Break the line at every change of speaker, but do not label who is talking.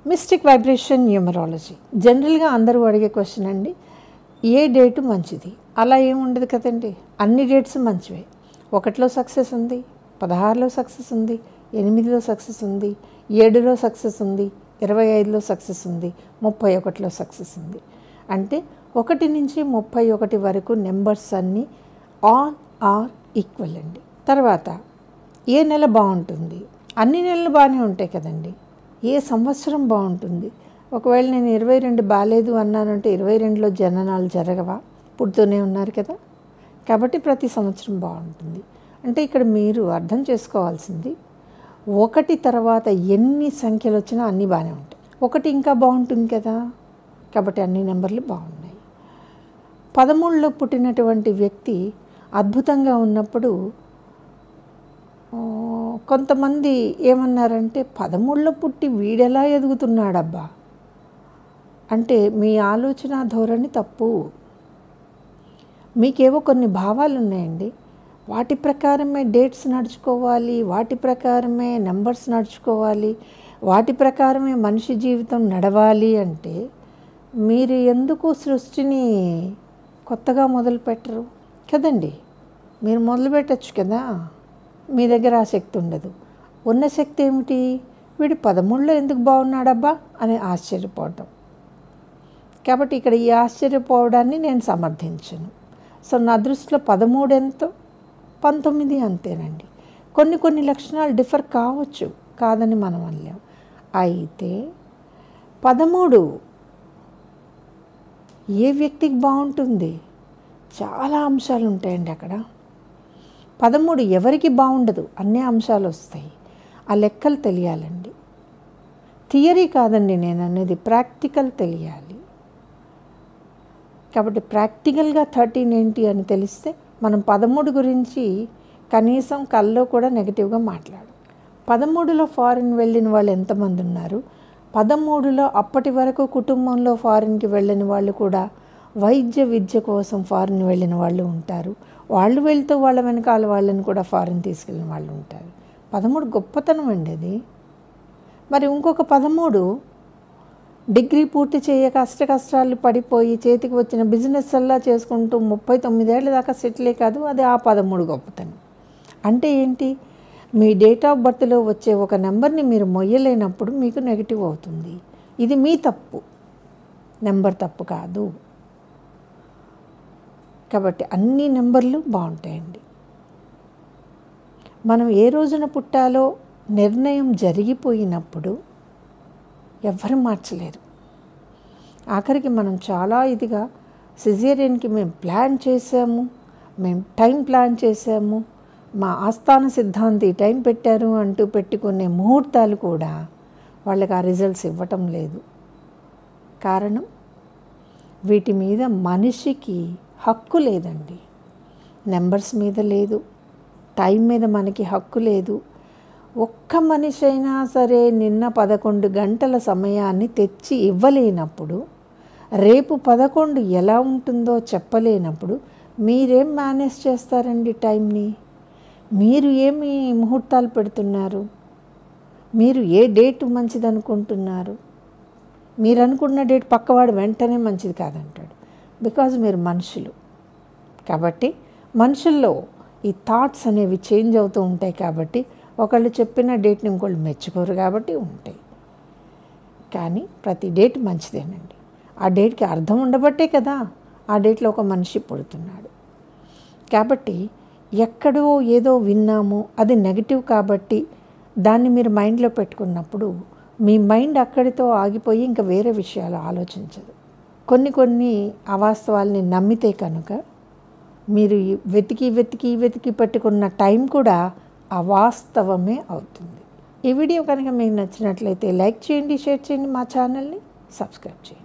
Mystic vibration numerology జనరల్గా అందరూ అడిగే క్వశ్చన్ అండి, ఏ డేటు మంచిది? అలా ఏముండదు కదండి, అన్ని డేట్స్ మంచివే. 1లో సక్సెస్ ఉంది, 16లో సక్సెస్ ఉంది, 8లో సక్సెస్ ఉంది, 7లో సక్సెస్ ఉంది, 25లో సక్సెస్ ఉంది, 31లో సక్సెస్ ఉంది. అంటే 1 నుంచి 31 వరకు నెంబర్స్ అన్నీ ఆన్ ఆర్ ఈక్వల్ అండి. తర్వాత ఏ నెల బాగుంటుంది? అన్ని నెలలు బాగానే ఉంటాయి కదండి. ఏ సంవత్సరం బాగుంటుంది? ఒకవేళ నేను 22 బాగాలేదు అన్నానంటే 22లో జననాలు జరగవా? పుడుతూనే ఉన్నారు కదా. కాబట్టి ప్రతి సంవత్సరం బాగుంటుంది. అంటే ఇక్కడ మీరు అర్థం చేసుకోవాల్సింది, 1 తర్వాత ఎన్ని సంఖ్యలు వచ్చినా అన్నీ బాగానే ఉంటాయి. 1 ఇంకా బాగుంటుంది కదా, కాబట్టి అన్ని నెంబర్లు బాగున్నాయి. 13లో పుట్టినటువంటి వ్యక్తి అద్భుతంగా ఉన్నప్పుడు కొంతమంది ఏమన్నారంటే 13లో పుట్టి వీడెలా ఎదుగుతున్నాడబ్బా అంటే మీ ఆలోచన ధోరణి తప్పు. మీకేవో కొన్ని భావాలు ఉన్నాయండి, వాటి ప్రకారమే డేట్స్ నడుచుకోవాలి, వాటి ప్రకారమే నెంబర్స్ నడుచుకోవాలి, వాటి ప్రకారమే మనిషి జీవితం నడవాలి. అంటే మీరు ఎందుకు సృష్టిని కొత్తగా మొదలు పెట్టరు కదండి? మీరు మొదలు పెట్టచ్చు కదా. మీ దగ్గర ఆ శక్తి ఉండదు. ఉన్న శక్తి ఏమిటి? వీడు 13లో ఎందుకు బాగున్నాడబ్బా అని ఆశ్చర్యపోవటం. కాబట్టి ఇక్కడ ఈ ఆశ్చర్యపోవడాన్ని నేను సమర్థించను. సో నా దృష్టిలో 13 ఎంతో 19 అంతేనండి. కొన్ని లక్షణాలు డిఫర్ కావచ్చు, కాదని మనం అనలేం. అయితే 13 ఏ వ్యక్తికి బాగుంటుంది? చాలా అంశాలు ఉంటాయండి అక్కడ. 13 ఎవరికి బాగుండదు, అన్ని అంశాలు వస్తాయి. ఆ లెక్కలు తెలియాలండి. థియరీ కాదండి నేను అనేది, ప్రాక్టికల్ తెలియాలి. కాబట్టి ప్రాక్టికల్గా 13 ఏంటి అని తెలిస్తే మనం 13 గురించి కనీసం కల్లో కూడా నెగిటివ్గా మాట్లాడు. 13లో ఫారిన్ వెళ్ళిన వాళ్ళు ఎంతమంది ఉన్నారు? 13లో అప్పటి వరకు కుటుంబంలో ఫారిన్కి వెళ్ళిన వాళ్ళు కూడా వైద్య విద్య కోసం ఫారిన్ వెళ్ళిన వాళ్ళు ఉంటారు. వాళ్ళు వెళ్తూ వాళ్ళ వెనకాల వాళ్ళని కూడా ఫారిన్ తీసుకెళ్ళిన వాళ్ళు ఉంటారు. 13 గొప్పతనం అండి అది. మరి ఇంకొక 13 డిగ్రీ పూర్తి చేయక కష్టాలు పడిపోయి చేతికి వచ్చిన బిజినెస్ అలా చేసుకుంటూ 39 ఏళ్ళ దాకా సెటిలే కాదు, అది ఆ 13 గొప్పతనం. అంటే ఏంటి? మీ డేట్ ఆఫ్ బర్త్లో వచ్చే ఒక నెంబర్ని మీరు మొయ్యలేనప్పుడు మీకు నెగిటివ్ అవుతుంది. ఇది మీ తప్పు, నెంబర్ తప్పు కాదు. కాబట్టి అన్ని నెంబర్లు బాగుంటాయండి. మనం ఏ రోజున పుట్టాలో నిర్ణయం జరిగిపోయినప్పుడు ఎవ్వరు మార్చలేరు. ఆఖరికి మనం చాలా ఇదిగా సిజేరియన్కి మేము ప్లాన్ చేసాము, మేము టైం ప్లాన్ చేసాము, మా ఆస్థాన సిద్ధాంతి టైం పెట్టారు అంటూ పెట్టుకునే ముహూర్తాలు కూడా వాళ్ళకి ఆ రిజల్ట్స్ ఇవ్వటం లేదు. కారణం, వీటి మీద మనిషికి హక్కు లేదండి. నెంబర్స్ మీద లేదు, టైం మీద మనకి హక్కు లేదు. ఒక్క మనిషి అయినా సరే నిన్న 11 గంటల సమయాన్ని తెచ్చి ఇవ్వలేనప్పుడు, రేపు 11 ఎలా ఉంటుందో చెప్పలేనప్పుడు మీరేం మేనేజ్ చేస్తారండి టైంని? మీరు ఏమి ముహూర్తాలు పెడుతున్నారు? మీరు ఏ డేట్ మంచిది అనుకుంటున్నారు? మీరు అనుకున్న డేట్ పక్కవాడు వెంటనే మంచిది కాదంటాడు. బికాజ్ మీరు మనుషులు. కాబట్టి మనుషుల్లో ఈ థాట్స్ అనేవి చేంజ్ అవుతూ ఉంటాయి. కాబట్టి ఒకళ్ళు చెప్పిన డేట్ని ఇంకోళ్ళు మెచ్చుకోరు కాబట్టి ఉంటాయి. కానీ ప్రతి డేట్ మంచిదేనండి. ఆ డేట్కి అర్థం ఉండబట్టే కదా ఆ డేట్లో ఒక మనిషి పుడుతున్నాడు. కాబట్టి ఎక్కడో ఏదో విన్నాము, అది నెగిటివ్ కాబట్టి దాన్ని మీరు మైండ్లో పెట్టుకున్నప్పుడు మీ మైండ్ అక్కడితో ఆగిపోయి ఇంకా వేరే విషయాలు ఆలోచించదు. కొన్ని అవాస్తవాల్ని నమ్మితే కనుక మీరు వెతికి పెట్టుకున్న టైం కూడా అవాస్తవమే అవుతుంది. ఈ వీడియో కనుక మీకు నచ్చినట్లయితే లైక్ చేయండి, షేర్ చేయండి, మా ఛానల్ని సబ్స్క్రైబ్ చేయండి.